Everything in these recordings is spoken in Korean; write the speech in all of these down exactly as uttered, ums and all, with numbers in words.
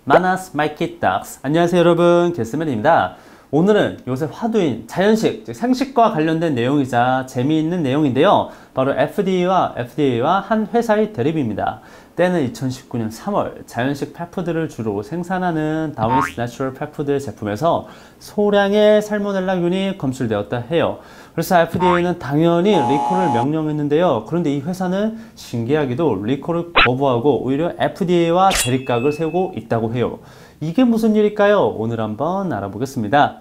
마나스 마이키 닥스. 안녕하세요 여러분, 게스맨입니다. 오늘은 요새 화두인 자연식, 즉 생식과 관련된 내용이자 재미있는 내용인데요. 바로 에프디에이와 에프디에이와 한 회사의 대립입니다. 때는 이천십구 년 삼월, 자연식 펫푸드를 주로 생산하는 다윈스 내추럴 펫푸드 제품에서 소량의 살모넬라균이 검출되었다 해요. 그래서 에프디에이는 당연히 리콜을 명령했는데요. 그런데 이 회사는 신기하게도 리콜을 거부하고 오히려 에프디에이와 대립각을 세우고 있다고 해요. 이게 무슨 일일까요? 오늘 한번 알아보겠습니다.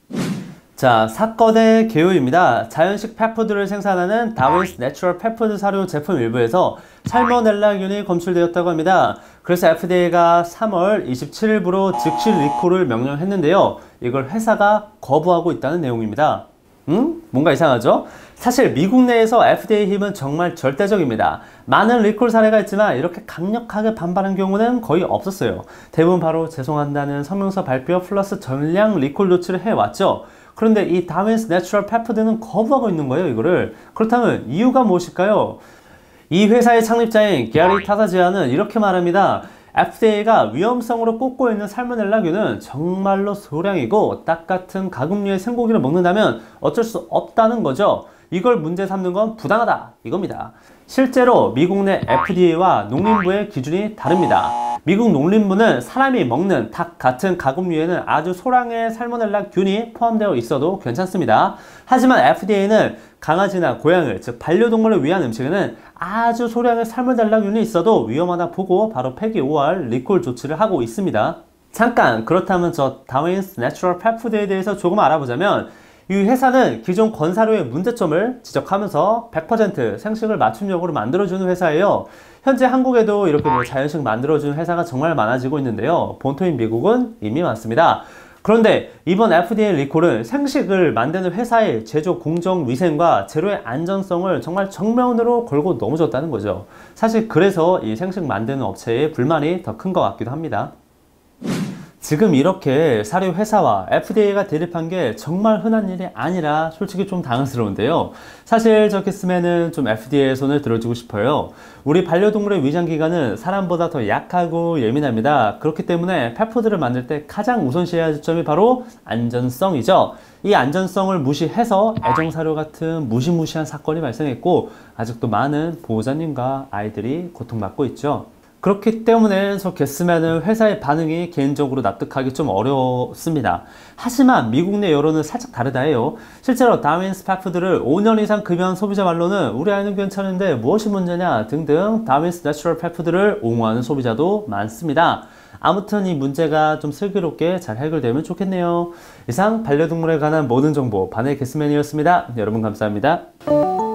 자, 사건의 개요입니다. 자연식 펫푸드를 생산하는 다윈스 내추럴 펫푸드 사료 제품 일부에서 살모넬라균이 검출되었다고 합니다. 그래서 에프디에이가 삼월 이십칠일부로 즉시 리콜을 명령했는데요. 이걸 회사가 거부하고 있다는 내용입니다. 음? 뭔가 이상하죠? 사실 미국 내에서 에프디에이 힘은 정말 절대적입니다. 많은 리콜 사례가 있지만 이렇게 강력하게 반발한 경우는 거의 없었어요. 대부분 바로 죄송한다는 성명서 발표 플러스 전량 리콜 조치를 해왔죠. 그런데 이 다윈스 내추럴 펫푸드는 거부하고 있는 거예요, 이거를. 그렇다면 이유가 무엇일까요? 이 회사의 창립자인 게리 타사지아는 이렇게 말합니다. 에프디에이가 위험성으로 꼽고 있는 살모넬라균은 정말로 소량이고 딱 같은 가금류의 생고기를 먹는다면 어쩔 수 없다는 거죠. 이걸 문제 삼는 건 부당하다 이겁니다. 실제로 미국 내 에프디에이와 농림부의 기준이 다릅니다. 미국 농림부는 사람이 먹는 닭 같은 가금류에는 아주 소량의 살모넬라균이 포함되어 있어도 괜찮습니다. 하지만 에프디에이는 강아지나 고양이, 즉 반려동물을 위한 음식에는 아주 소량의 살모넬라균이 있어도 위험하다 보고 바로 폐기 오월 리콜 조치를 하고 있습니다. 잠깐, 그렇다면 저 다윈스 내추럴 펫푸드에 대해서 조금 알아보자면, 이 회사는 기존 건사료의 문제점을 지적하면서 백 퍼센트 생식을 맞춤형으로 만들어주는 회사예요. 현재 한국에도 이렇게 뭐 자연식 만들어주는 회사가 정말 많아지고 있는데요. 본토인 미국은 이미 많습니다. 그런데 이번 에프디에이 리콜은 생식을 만드는 회사의 제조 공정 위생과 재료의 안전성을 정말 정면으로 걸고 넘어졌다는 거죠. 사실 그래서 이 생식 만드는 업체의 불만이 더 큰 것 같기도 합니다. 지금 이렇게 사료 회사와 에프디에이가 대립한 게 정말 흔한 일이 아니라 솔직히 좀 당황스러운데요. 사실 저 게스맨은 좀 에프디에이의 손을 들어주고 싶어요. 우리 반려동물의 위장기관은 사람보다 더 약하고 예민합니다. 그렇기 때문에 펫푸드를 만들 때 가장 우선시해야 할 점이 바로 안전성이죠. 이 안전성을 무시해서 애정사료 같은 무시무시한 사건이 발생했고 아직도 많은 보호자님과 아이들이 고통받고 있죠. 그렇기 때문에 저 게스맨은 회사의 반응이 개인적으로 납득하기 좀 어렵습니다. 하지만 미국 내 여론은 살짝 다르다 해요. 실제로 다윈스 펫푸드를 오 년 이상 급여한 소비자 말로는 우리 아이는 괜찮은데 무엇이 문제냐 등등 다윈스 내추럴 펫푸드를 옹호하는 소비자도 많습니다. 아무튼 이 문제가 좀 슬기롭게 잘 해결되면 좋겠네요. 이상 반려동물에 관한 모든 정보 반의 게스맨이었습니다. 여러분 감사합니다.